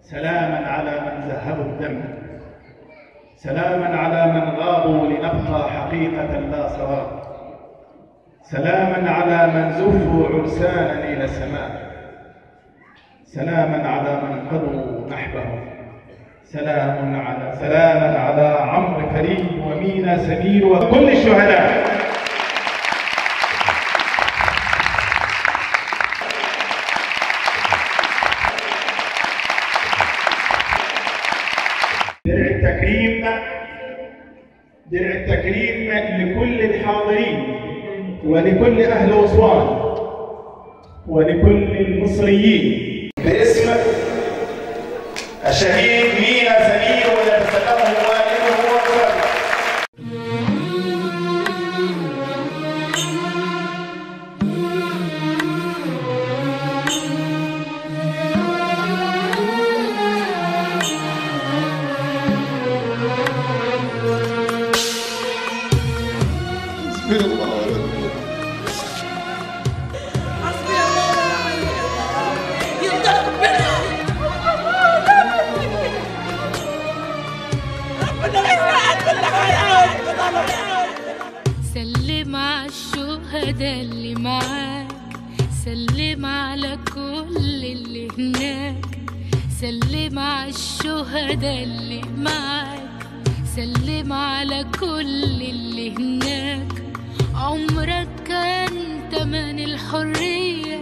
سلاما على من ذهبوا الدم، سلاما على من غابوا لنبقى حقيقة لا سراب، سلاما على من زفوا عرسانا إلى السماء، سلاما على من قضوا نحبهم، سلاما على عمرو فريد ومينا سمير وكل الشهداء. درع التكريم لكل الحاضرين ولكل أهل أسوان ولكل المصريين باسم الشهيد مينا سمير ويتسلمه والده وأسرته. سلم على الشهداء اللي معاك، سلم على كل اللي هناك، سلم على الشهداء اللي معاك، سلم على كل اللي هناك. عمرك كان تمن الحرية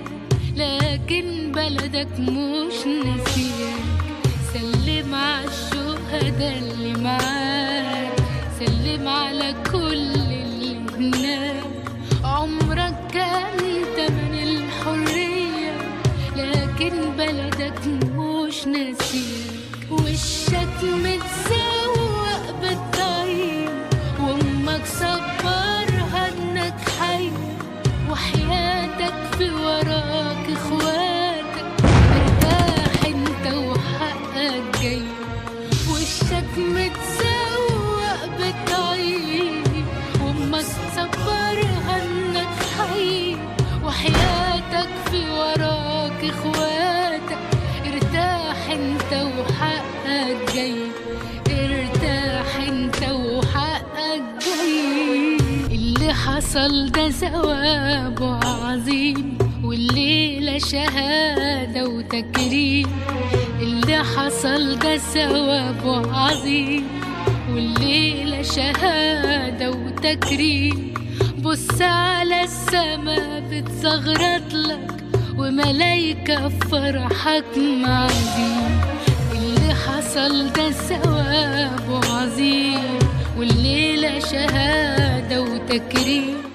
لكن بلدك مش نسيك. سلم على الشهداء اللي معاك، سلم على كل اللي هناك. عمرك كان تمن الحرية لكن بلدك مش نسيك. وشك متسوق بالطيب وامك صبرها انك حي، وحياتك في وراك اخواتك، ارتاح انت وحقك جاي. وشك متسوق بالطيب وامك صبرها انك حي، وحياتك في وراك اخواتك، ارتاح انت وحقك جاي، ارتاح انت وحقك جاي. اللي حصل ده ثوابه عظيم والليلة شهادة وتكريم. اللي حصل ده ثوابه عظيم والليلة شهادة وتكريم. بص على السما بتصغرط لك وملايكة فرحك معدين. اللي حصل ده ثوابه عظيم والليلة شهادة وتكريم.